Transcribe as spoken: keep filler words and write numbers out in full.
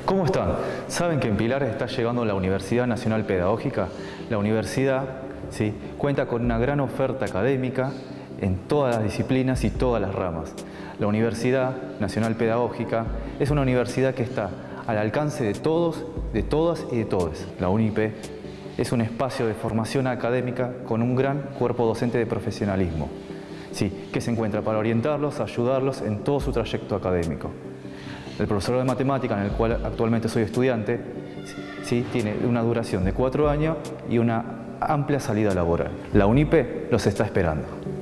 ¿Cómo están? ¿Saben que en Pilar está llegando la Universidad Nacional Pedagógica? La universidad, ¿sí?, cuenta con una gran oferta académica en todas las disciplinas y todas las ramas. La Universidad Nacional Pedagógica es una universidad que está al alcance de todos, de todas y de todos. La UNIPE es un espacio de formación académica con un gran cuerpo docente de profesionalismo, sí, que se encuentra para orientarlos, ayudarlos en todo su trayecto académico. El profesor de matemática, en el cual actualmente soy estudiante, sí, tiene una duración de cuatro años y una amplia salida laboral. La UNIPE los está esperando.